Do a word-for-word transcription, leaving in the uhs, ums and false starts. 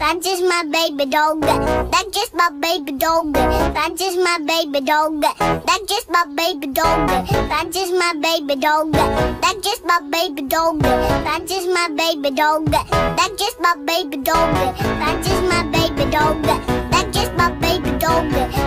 That's just my baby dog. That's just my baby dog. That's just my baby dog. That's just my baby dog. That's just my baby dog. That's just my baby dog. That's just my baby dog. That's just my baby dog. That's just my baby dog. That's just my baby dog.